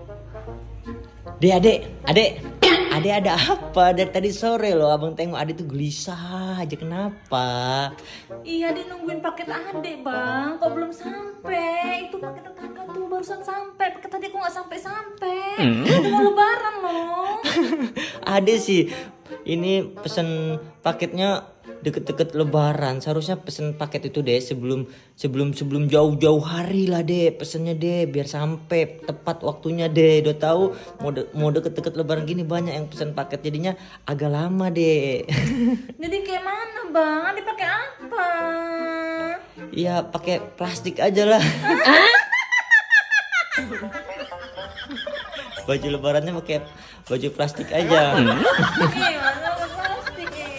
Adek ada apa? Dari tadi sore loh abang tengok Adek tuh gelisah aja, kenapa? Iya, dia nungguin paket Adek bang, kok belum sampai? Itu paket tetangga tuh barusan sampai, paket tadi kok nggak sampai. Udah mau lebaran loh. Adek sih ini pesen paketnya deket-deket lebaran, seharusnya pesen paket itu deh sebelum jauh-jauh hari lah deh, pesennya deh biar sampai tepat waktunya deh. Udah tahu mau deket-deket lebaran gini banyak yang pesen paket, jadinya agak lama deh. Jadi kayak mana bang? Adek pakai apa? Iya pakai plastik aja lah. Baju lebarannya pakai baju plastik aja. Masa plastik ya?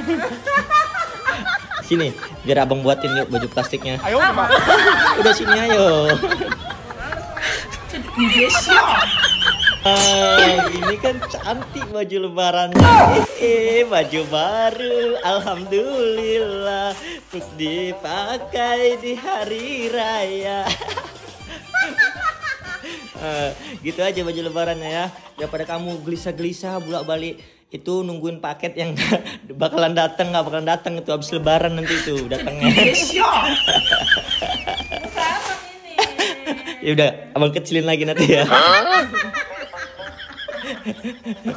Sini biar abang buatin yuk baju plastiknya. Ayo, Udah sini ayo. Ini kan cantik baju lebarannya. Baju baru, alhamdulillah, untuk dipakai di hari raya. Gitu aja baju lebarannya ya. Daripada kamu gelisah-gelisah bolak-balik itu nungguin paket yang nggak bakalan datang itu habis lebaran nanti itu datangnya. Sama ini. Ya udah, abang kecilin lagi nanti ya.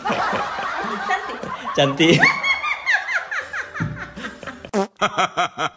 Cantik. Cantik.